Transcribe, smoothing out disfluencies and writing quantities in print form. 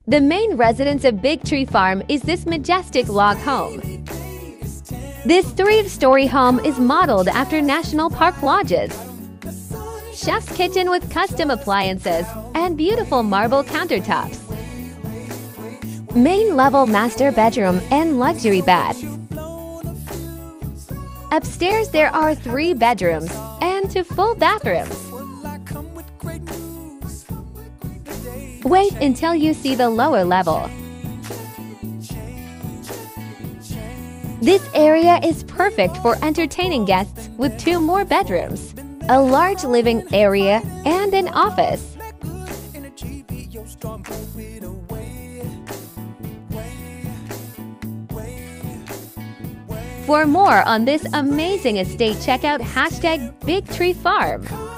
The main residence of Big Tree Farm is this majestic log home. This 3-story home is modeled after national park lodges. Chef's kitchen with custom appliances and beautiful marble countertops. Main level master bedroom and luxury bath. Upstairs there are 3 bedrooms and 2 full bathrooms. Wait until you see the lower level. This area is perfect for entertaining guests with 2 more bedrooms, a large living area, and an office. For more on this amazing estate, check out #BigTreeFarm.